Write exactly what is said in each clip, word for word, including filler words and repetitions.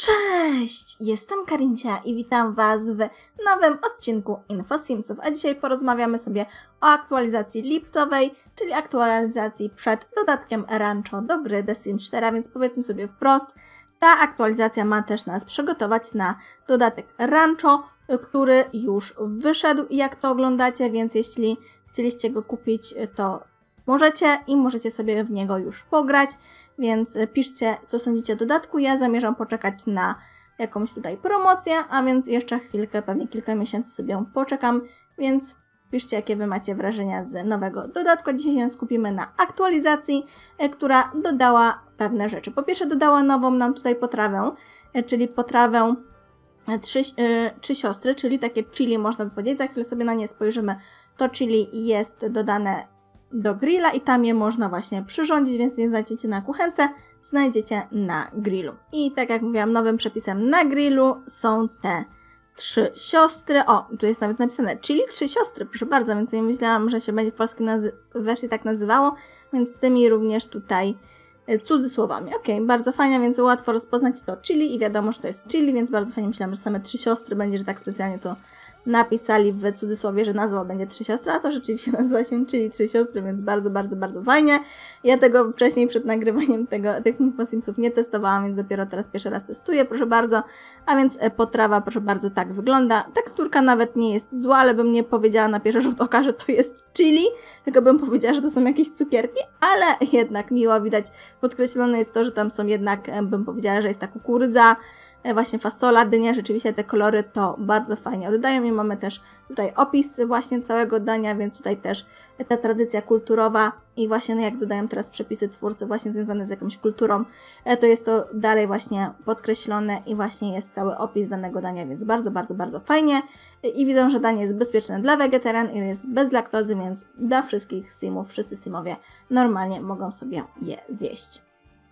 Cześć! Jestem Karincia i witam Was w nowym odcinku InfoSimsów, a dzisiaj porozmawiamy sobie o aktualizacji lipcowej, czyli aktualizacji przed dodatkiem Rancho do gry The Sims cztery, a więc powiedzmy sobie wprost, ta aktualizacja ma też nas przygotować na dodatek Rancho, który już wyszedł i jak to oglądacie, więc jeśli chcieliście go kupić, to możecie i możecie sobie w niego już pograć, więc piszcie, co sądzicie o dodatku. Ja zamierzam poczekać na jakąś tutaj promocję, a więc jeszcze chwilkę, pewnie kilka miesięcy sobie poczekam, więc piszcie, jakie Wy macie wrażenia z nowego dodatku. Dzisiaj się skupimy na aktualizacji, która dodała pewne rzeczy. Po pierwsze, dodała nową nam tutaj potrawę, czyli potrawę trzy, yy, trzy siostry, czyli takie chili, można by powiedzieć. Za chwilę sobie na nie spojrzymy. To chili jest dodane do grilla i tam je można właśnie przyrządzić, więc nie znajdziecie na kuchence, znajdziecie na grillu. I tak jak mówiłam, nowym przepisem na grillu są te trzy siostry. O, tu jest nawet napisane chili trzy siostry, proszę bardzo, więc nie myślałam, że się będzie w polskiej wersji tak nazywało, więc z tymi również tutaj cudzysłowami. Ok, bardzo fajnie, więc łatwo rozpoznać to chili i wiadomo, że to jest chili, więc bardzo fajnie myślałam, że same trzy siostry będzie, że tak specjalnie to napisali w cudzysłowie, że nazwa będzie trzy siostry, a to rzeczywiście nazywa się chili trzy siostry, więc bardzo, bardzo, bardzo fajnie. Ja tego wcześniej przed nagrywaniem tego, tych InfoSimsów nie testowałam, więc dopiero teraz pierwszy raz testuję, proszę bardzo. A więc potrawa, proszę bardzo, tak wygląda. Teksturka nawet nie jest zła, ale bym nie powiedziała na pierwszy rzut oka, że to jest chili, tylko bym powiedziała, że to są jakieś cukierki, ale jednak miło widać, podkreślone jest to, że tam są jednak, bym powiedziała, że jest ta kukurydza, właśnie fasola, dynia, rzeczywiście te kolory to bardzo fajnie oddają i mamy też tutaj opis właśnie całego dania, więc tutaj też ta tradycja kulturowa i właśnie no jak dodają teraz przepisy twórcy właśnie związane z jakąś kulturą, to jest to dalej właśnie podkreślone i właśnie jest cały opis danego dania, więc bardzo, bardzo, bardzo fajnie i widzą, że danie jest bezpieczne dla wegetarian i jest bez laktozy, więc dla wszystkich simów, wszyscy simowie normalnie mogą sobie je zjeść.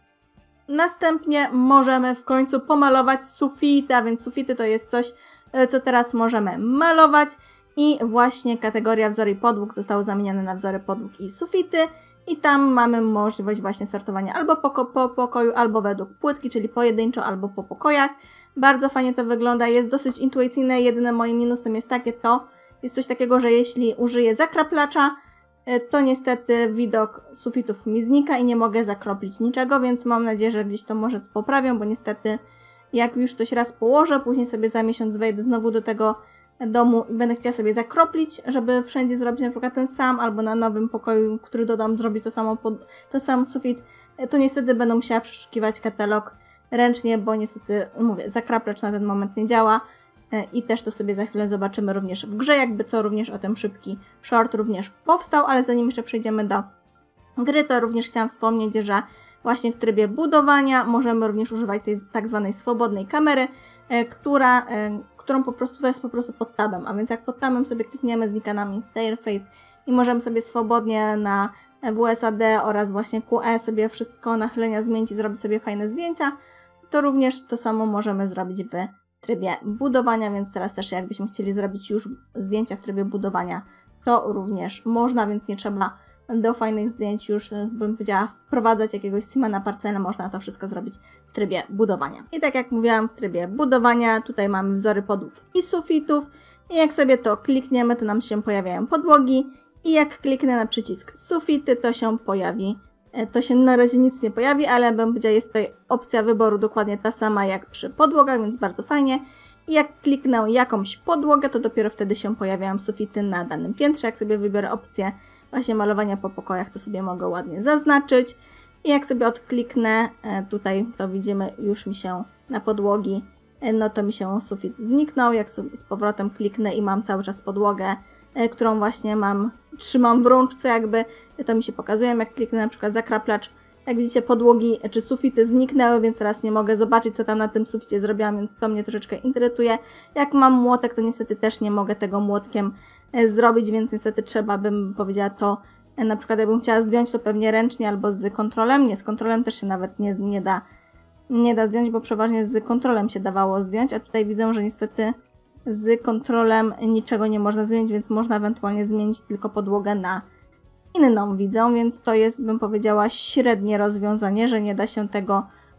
Następnie możemy w końcu pomalować sufity, a więc sufity to jest coś, co teraz możemy malować i właśnie kategoria wzory i podłóg zostały zamienione na wzory podłóg i sufity i tam mamy możliwość właśnie sortowania albo po, po pokoju, albo według płytki, czyli pojedynczo, albo po pokojach. Bardzo fajnie to wygląda, jest dosyć intuicyjne, jedynym moim minusem jest takie to, jest coś takiego, że jeśli użyję zakraplacza, to niestety widok sufitów mi znika i nie mogę zakroplić niczego, więc mam nadzieję, że gdzieś to może poprawią, bo niestety jak już coś raz położę, później sobie za miesiąc wejdę znowu do tego domu i będę chciała sobie zakroplić, żeby wszędzie zrobić na przykład ten sam, albo na nowym pokoju, który dodam, zrobić to samo, pod, to sam sufit, to niestety będę musiała przeszukiwać katalog ręcznie, bo niestety, mówię, zakraplacz na ten moment nie działa. I też to sobie za chwilę zobaczymy również w grze, jakby co, również o tym szybki short również powstał, ale zanim jeszcze przejdziemy do gry, to również chciałam wspomnieć, że właśnie w trybie budowania możemy również używać tej tak zwanej swobodnej kamery, która, którą po prostu to jest po prostu pod tabem, a więc jak pod tabem sobie klikniemy, znika nam interface i możemy sobie swobodnie na W S A D oraz właśnie Q E sobie wszystko nachylenia zmienić i zrobić sobie fajne zdjęcia, to również to samo możemy zrobić w trybie budowania, więc teraz też jakbyśmy chcieli zrobić już zdjęcia w trybie budowania, to również można, więc nie trzeba do fajnych zdjęć już, bym powiedziała, wprowadzać jakiegoś sima na parcelę, można to wszystko zrobić w trybie budowania. I tak jak mówiłam, w trybie budowania tutaj mamy wzory podłóg i sufitów i jak sobie to klikniemy, to nam się pojawiają podłogi i jak kliknę na przycisk sufity, to się pojawi To się na razie nic nie pojawi, ale bym powiedziała, jest tutaj opcja wyboru dokładnie ta sama jak przy podłogach, więc bardzo fajnie. I jak kliknę jakąś podłogę, to dopiero wtedy się pojawiają sufity na danym piętrze. Jak sobie wybiorę opcję właśnie malowania po pokojach, to sobie mogę ładnie zaznaczyć. I jak sobie odkliknę, tutaj to widzimy, już mi się na podłogi, no to mi się sufit zniknął. Jak z powrotem kliknę i mam cały czas podłogę, którą właśnie mam, trzymam w rączce jakby, to mi się pokazuje, jak kliknę na przykład zakraplacz, jak widzicie podłogi czy sufity zniknęły, więc teraz nie mogę zobaczyć, co tam na tym suficie zrobiłam, więc to mnie troszeczkę irytuje. Jak mam młotek, to niestety też nie mogę tego młotkiem zrobić, więc niestety trzeba, bym powiedziała, to na przykład jakbym chciała zdjąć, to pewnie ręcznie albo z kontrolem, nie, z kontrolem też się nawet nie, nie da nie da zdjąć, bo przeważnie z kontrolem się dawało zdjąć, a tutaj widzę, że niestety z kontrolem niczego nie można zmienić, więc można ewentualnie zmienić tylko podłogę na inną, widzę, więc to jest, bym powiedziała, średnie rozwiązanie, że nie da się tego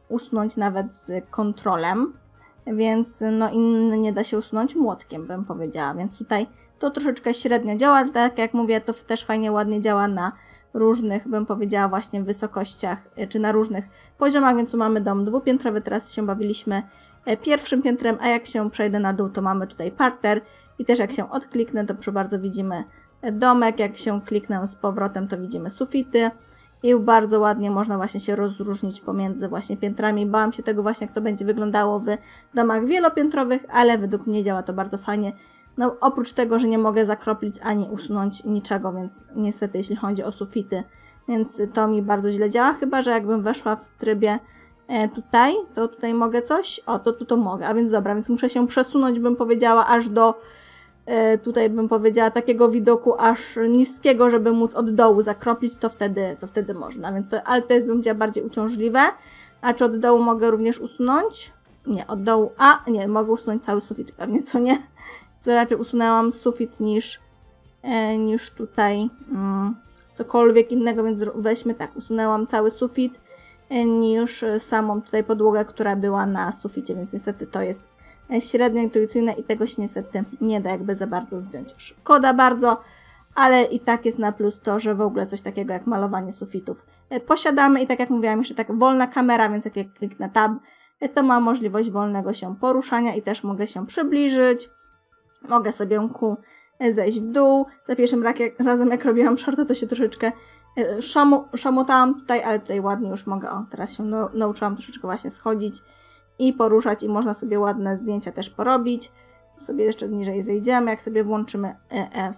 usunąć nawet z kontrolem, więc no inny nie da się usunąć młotkiem, bym powiedziała, więc tutaj to troszeczkę średnio działa, tak jak mówię, to też fajnie, ładnie działa na różnych, bym powiedziała, właśnie wysokościach, czy na różnych poziomach, więc tu mamy dom dwupiętrowy, teraz się bawiliśmy pierwszym piętrem, a jak się przejdę na dół, to mamy tutaj parter i też jak się odkliknę, to proszę bardzo widzimy domek, jak się kliknę z powrotem, to widzimy sufity i bardzo ładnie można właśnie się rozróżnić pomiędzy właśnie piętrami. Bałam się tego właśnie, jak to będzie wyglądało w domach wielopiętrowych, ale według mnie działa to bardzo fajnie. No oprócz tego, że nie mogę zakroplić ani usunąć niczego, więc niestety jeśli chodzi o sufity, więc to mi bardzo źle działa, chyba że jakbym weszła w trybie e, tutaj, to tutaj mogę coś, o to tu to mogę, a więc dobra, więc muszę się przesunąć, bym powiedziała, aż do e, tutaj bym powiedziała takiego widoku aż niskiego, żeby móc od dołu zakroplić, to wtedy, to wtedy można, więc to, ale to jest bym powiedziała bardziej uciążliwe, a czy od dołu mogę również usunąć? Nie, od dołu, a nie, mogę usunąć cały sufit pewnie, co nie? Co raczej usunęłam sufit niż, e, niż tutaj mm, cokolwiek innego, więc weźmy tak, usunęłam cały sufit e, niż samą tutaj podłogę, która była na suficie, więc niestety to jest średnio intuicyjne i tego się niestety nie da jakby za bardzo zdjąć. Szkoda bardzo, ale i tak jest na plus to, że w ogóle coś takiego jak malowanie sufitów e, posiadamy i tak jak mówiłam, jeszcze tak wolna kamera, więc jak, jak kliknę tab, e, to ma możliwość wolnego się poruszania i też mogę się przybliżyć. Mogę sobie ku zejść w dół. Za pierwszym razem jak robiłam shorta, to się troszeczkę szamu, szamotałam tutaj, ale tutaj ładnie już mogę, o teraz się no, nauczyłam troszeczkę właśnie schodzić i poruszać i można sobie ładne zdjęcia też porobić. Sobie jeszcze niżej zejdziemy, jak sobie włączymy F,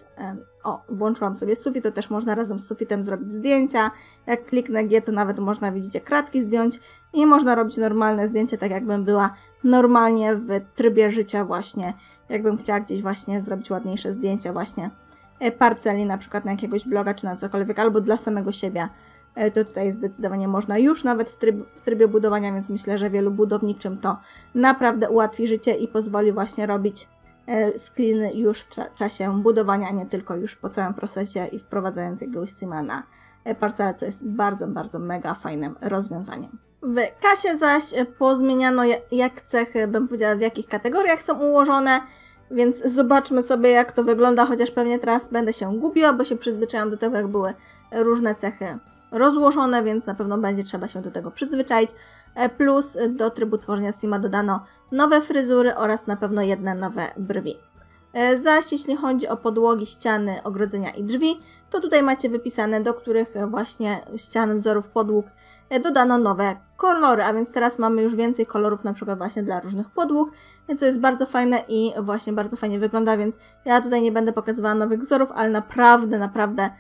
o, włączyłam sobie sufit, to też można razem z sufitem zrobić zdjęcia. Jak kliknę G, to nawet można, widzicie, kratki zdjąć i można robić normalne zdjęcia, tak jakbym była normalnie w trybie życia właśnie, jakbym chciała gdzieś właśnie zrobić ładniejsze zdjęcia właśnie parceli, na przykład na jakiegoś bloga, czy na cokolwiek, albo dla samego siebie, to tutaj zdecydowanie można już nawet w, tryb, w trybie budowania, więc myślę, że wielu budowniczym to naprawdę ułatwi życie i pozwoli właśnie robić screeny już w czasie budowania, a nie tylko już po całym procesie i wprowadzając jakiegoś streama na parcelę, co jest bardzo, bardzo mega fajnym rozwiązaniem. W kasie zaś pozmieniano jak cechy, bym powiedziała, w jakich kategoriach są ułożone, więc zobaczmy sobie, jak to wygląda, chociaż pewnie teraz będę się gubiła, bo się przyzwyczaiłam do tego, jak były różne cechy rozłożone, więc na pewno będzie trzeba się do tego przyzwyczaić. Plus do trybu tworzenia streama dodano nowe fryzury oraz na pewno jedne nowe brwi. Zaś jeśli chodzi o podłogi, ściany, ogrodzenia i drzwi, to tutaj macie wypisane, do których właśnie ścian, wzorów podłóg dodano nowe kolory, a więc teraz mamy już więcej kolorów na przykład właśnie dla różnych podłóg, co jest bardzo fajne i właśnie bardzo fajnie wygląda, więc ja tutaj nie będę pokazywała nowych wzorów, ale naprawdę, naprawdę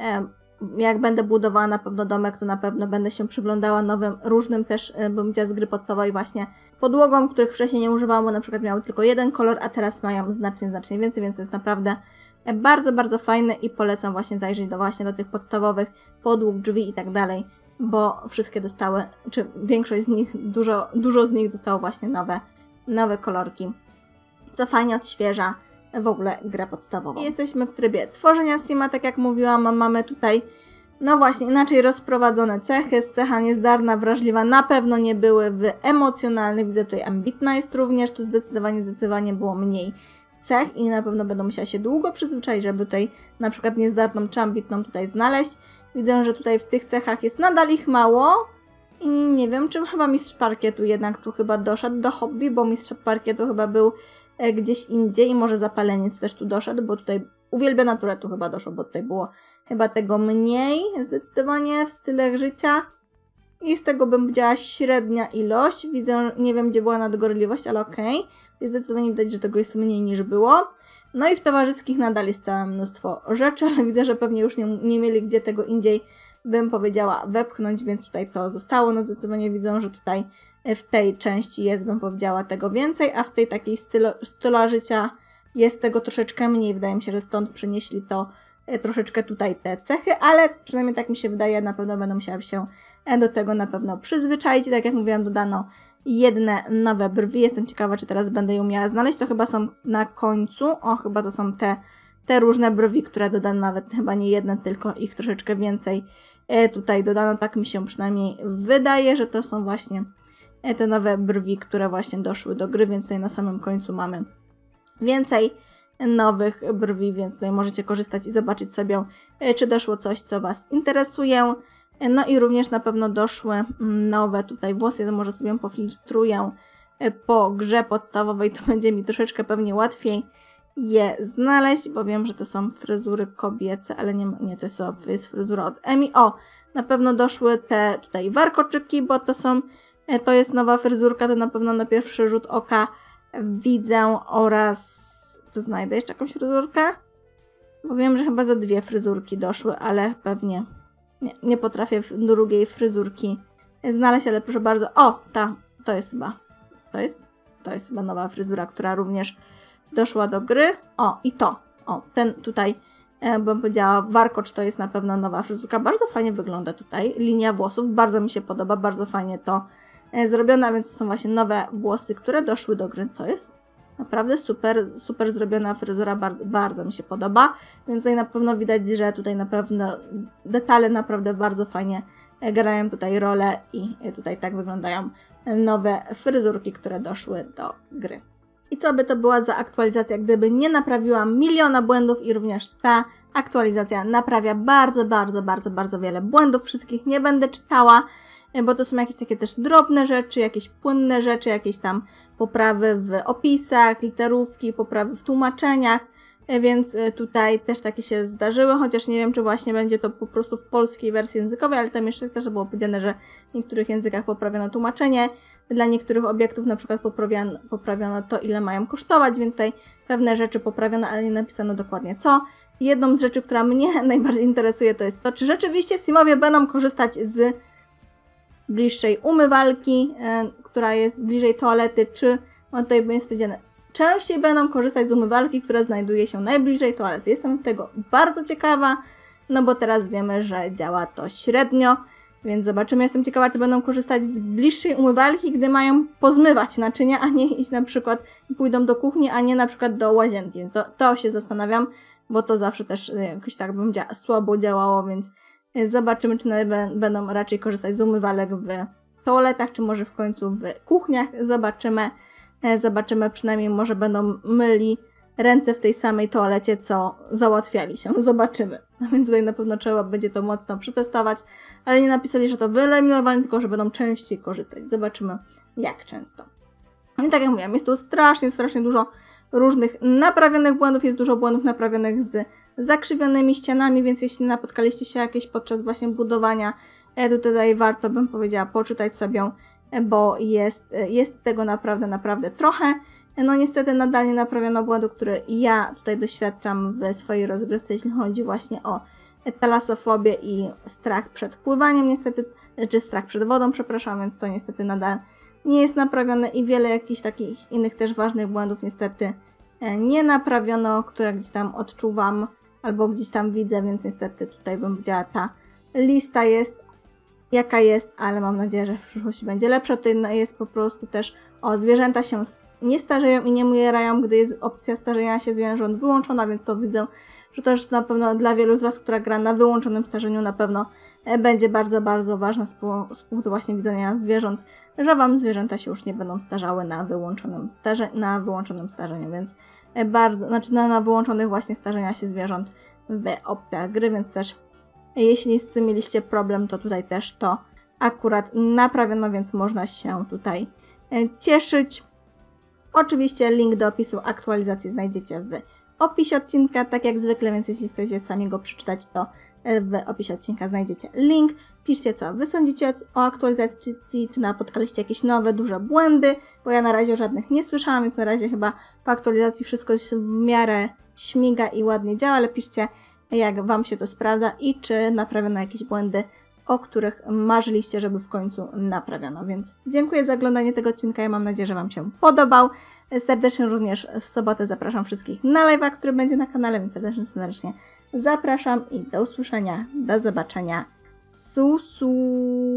jak będę budowała na pewno domek, to na pewno będę się przyglądała nowym, różnym też, bym powiedziała, z gry podstawowej właśnie podłogom, których wcześniej nie używałam, bo na przykład miały tylko jeden kolor, a teraz mają znacznie, znacznie więcej, więc to jest naprawdę bardzo, bardzo fajne i polecam właśnie zajrzeć do właśnie do tych podstawowych podłóg, drzwi i tak dalej, bo wszystkie dostały, czy większość z nich, dużo, dużo z nich dostało właśnie nowe, nowe kolorki, co fajnie odświeża w ogóle grę podstawową. I jesteśmy w trybie tworzenia streama, tak jak mówiłam, mamy tutaj no właśnie inaczej rozprowadzone cechy. Cecha niezdarna, wrażliwa na pewno nie były w emocjonalnych, widzę tutaj ambitna jest również, to zdecydowanie, zdecydowanie było mniej cech i na pewno będę musiała się długo przyzwyczaić, żeby tutaj na przykład niezdarną czy ambitną tutaj znaleźć. Widzę, że tutaj w tych cechach jest nadal ich mało i nie wiem, czym chyba mistrz parkietu jednak tu chyba doszedł do hobby, bo mistrz parkietu chyba był gdzieś indziej i może zapaleniec też tu doszedł, bo tutaj uwielbia naturę tu chyba doszło, bo tutaj było chyba tego mniej zdecydowanie w stylach życia i z tego bym powiedziała średnia ilość. Widzę, nie wiem gdzie była nadgorliwość, ale okej. Okay. Zdecydowanie widać, że tego jest mniej niż było. No i w towarzyskich nadal jest całe mnóstwo rzeczy, ale widzę, że pewnie już nie, nie mieli gdzie tego indziej, bym powiedziała, wepchnąć, więc tutaj to zostało. No zdecydowanie widzę, że tutaj w tej części jest, bym powiedziała, tego więcej, a w tej takiej stylo, styla życia jest tego troszeczkę mniej. Wydaje mi się, że stąd przynieśli to troszeczkę tutaj te cechy, ale przynajmniej tak mi się wydaje, na pewno będę musiała się do tego na pewno przyzwyczaić. Tak jak mówiłam, dodano jedne nowe brwi. Jestem ciekawa, czy teraz będę je umiała znaleźć. To chyba są na końcu. O, chyba to są te, te różne brwi, które dodano, nawet chyba nie jedne, tylko ich troszeczkę więcej tutaj dodano, tak mi się przynajmniej wydaje, że to są właśnie te nowe brwi, które właśnie doszły do gry, więc tutaj na samym końcu mamy więcej nowych brwi, więc tutaj możecie korzystać i zobaczyć sobie, czy doszło coś, co Was interesuje. No i również na pewno doszły nowe tutaj włosy, to może sobie pofiltruję po grze podstawowej, to będzie mi troszeczkę pewnie łatwiej je znaleźć, bo wiem, że to są fryzury kobiece, ale nie, nie to jest, to jest fryzura od Emi. O, na pewno doszły te tutaj warkoczyki, bo to są, to jest nowa fryzurka, to na pewno na pierwszy rzut oka widzę, oraz to znajdę jeszcze jakąś fryzurkę, bo wiem, że chyba za dwie fryzurki doszły, ale pewnie nie, nie potrafię drugiej fryzurki znaleźć, ale proszę bardzo, o, ta, to jest chyba, to jest, to jest chyba nowa fryzura, która również doszła do gry. O, i to, o, ten tutaj, e, bym powiedziała, warkocz to jest na pewno nowa fryzurka, bardzo fajnie wygląda tutaj, linia włosów, bardzo mi się podoba, bardzo fajnie to e, zrobione, więc to są właśnie nowe włosy, które doszły do gry, to jest naprawdę super, super zrobiona fryzura, bardzo, bardzo mi się podoba, więc tutaj na pewno widać, że tutaj naprawdę detale naprawdę bardzo fajnie grają tutaj rolę i tutaj tak wyglądają nowe fryzurki, które doszły do gry. I co by to była za aktualizacja, gdyby nie naprawiła miliona błędów, i również ta aktualizacja naprawia bardzo, bardzo, bardzo, bardzo wiele błędów. Wszystkich nie będę czytała, bo to są jakieś takie też drobne rzeczy, jakieś płynne rzeczy, jakieś tam poprawy w opisach, literówki, poprawy w tłumaczeniach, więc tutaj też takie się zdarzyły, chociaż nie wiem, czy właśnie będzie to po prostu w polskiej wersji językowej, ale tam jeszcze też było powiedziane, że w niektórych językach poprawiono tłumaczenie, dla niektórych obiektów na przykład poprawiono, poprawiono to, ile mają kosztować, więc tutaj pewne rzeczy poprawiono, ale nie napisano dokładnie co. Jedną z rzeczy, która mnie najbardziej interesuje, to jest to, czy rzeczywiście Simowie będą korzystać z bliższej umywalki, e, która jest bliżej toalety, czy on tutaj jest powiedziane, częściej będą korzystać z umywalki, która znajduje się najbliżej toalety. Jestem tego bardzo ciekawa, no bo teraz wiemy, że działa to średnio, więc zobaczymy. Jestem ciekawa, czy będą korzystać z bliższej umywalki, gdy mają pozmywać naczynia, a nie iść na przykład, pójdą do kuchni, a nie na przykład do łazienki. To, to się zastanawiam, bo to zawsze też jakoś tak bym dzia słabo działało, więc zobaczymy, czy będą raczej korzystać z umywalek w toaletach, czy może w końcu w kuchniach. Zobaczymy. Zobaczymy, przynajmniej może będą myli ręce w tej samej toalecie, co załatwiali się. Zobaczymy. A więc tutaj na pewno trzeba będzie to mocno przetestować, ale nie napisali, że to wyeliminowali, tylko że będą częściej korzystać. Zobaczymy, jak często. I tak jak mówiłam, jest tu strasznie, strasznie dużo różnych naprawionych błędów, jest dużo błędów naprawionych z zakrzywionymi ścianami, więc jeśli napotkaliście się jakieś podczas właśnie budowania, to tutaj warto, bym powiedziała, poczytać sobie, bo jest, jest tego naprawdę, naprawdę trochę. No niestety nadal nie naprawiono błędu, który ja tutaj doświadczam w swojej rozgrywce, jeśli chodzi właśnie o talasofobię i strach przed pływaniem, niestety, czy strach przed wodą, przepraszam, więc to niestety nadal nie jest naprawione i wiele jakichś takich innych też ważnych błędów niestety nie naprawiono, które gdzieś tam odczuwam albo gdzieś tam widzę, więc niestety tutaj bym powiedziała, ta lista jest jaka jest, ale mam nadzieję, że w przyszłości będzie lepsza. Tutaj jest po prostu też, o, zwierzęta się nie starzeją i nie umierają, gdy jest opcja starzenia się zwierząt wyłączona, więc to widzę, że to już na pewno dla wielu z Was, która gra na wyłączonym starzeniu, na pewno będzie bardzo, bardzo ważne z, z punktu właśnie widzenia zwierząt, że Wam zwierzęta się już nie będą starzały na wyłączonym, starze na wyłączonym starzeniu, więc bardzo, znaczy na, na wyłączonych właśnie starzenia się zwierząt w opcjach gry, więc też jeśli z tym mieliście problem, to tutaj też to akurat naprawiono, więc można się tutaj cieszyć. Oczywiście link do opisu aktualizacji znajdziecie w opisie odcinka, tak jak zwykle, więc jeśli chcecie sami go przeczytać, to w opisie odcinka znajdziecie link. Piszcie, co Wy sądzicie o aktualizacji, czy napotkaliście jakieś nowe, duże błędy, bo ja na razie żadnych nie słyszałam, więc na razie chyba po aktualizacji wszystko w miarę śmiga i ładnie działa, ale piszcie, jak Wam się to sprawdza i czy naprawiono jakieś błędy, o których marzyliście, żeby w końcu naprawiono. Więc dziękuję za oglądanie tego odcinka. Ja mam nadzieję, że Wam się podobał. Serdecznie również w sobotę zapraszam wszystkich na live'a, który będzie na kanale, więc serdecznie, serdecznie zapraszam i do usłyszenia, do zobaczenia. Su, su.